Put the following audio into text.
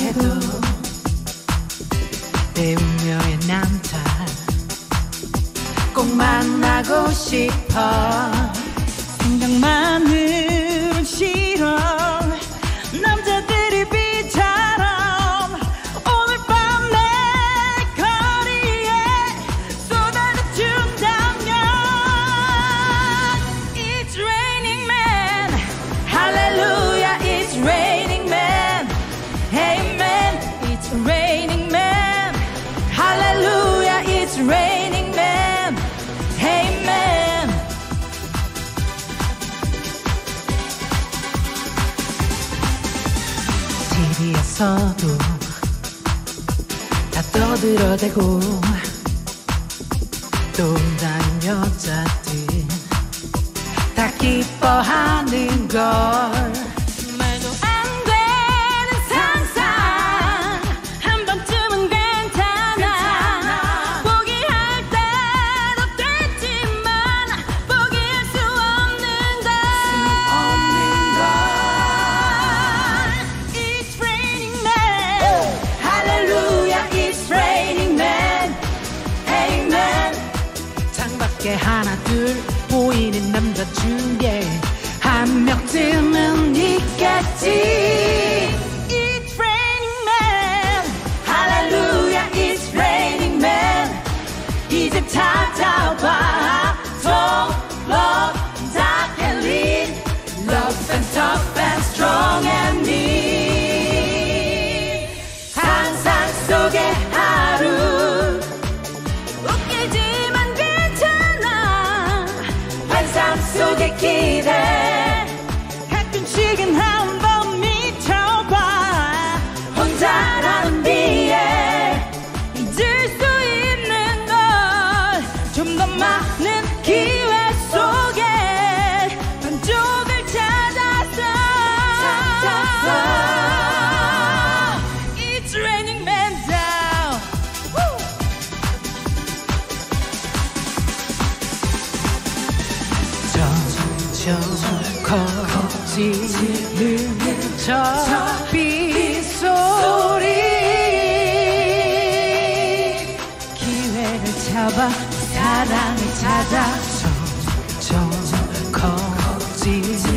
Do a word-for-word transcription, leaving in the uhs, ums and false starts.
해도 내 운명의 남자 꼭 만나고 싶어. 생각만으론 싫어. 남자들이 비처럼 오늘 밤 내 거리에 쏟아져준다면 It's raining man. Hallelujah, it's raining man. Amen, it's raining man. Hallelujah, it's raining man. Amen. 티비에서도 다 떠들어대고 또 다른 여자들 다 기뻐하는 걸. 말도 안 되는 상상 한 번쯤은 괜찮아. 포기할 때도 됐지만 포기할 수 없는 걸. It's raining man. Hallelujah, it's raining man. Amen. 창밖에 하나 둘 보이는 남자 중에 한 명쯤은 있겠지. It's raining man. Hallelujah, it's raining man. 이제 찾아봐. Don't love, dark and lead. Love and tough and strong and neat. 상상 속의 하루 웃기지만 괜찮아. 환상 속의 기대 가끔씩은 한번 미쳐봐. 혼자라는 비에 잊을 수 있는 걸 좀 더 많은 기회 속에 반쪽을 찾았어. 찾았어. It's raining man down. Woo! 점점 커지는 저 빗소리 기회를 잡아 사랑을 찾아 점점 커지는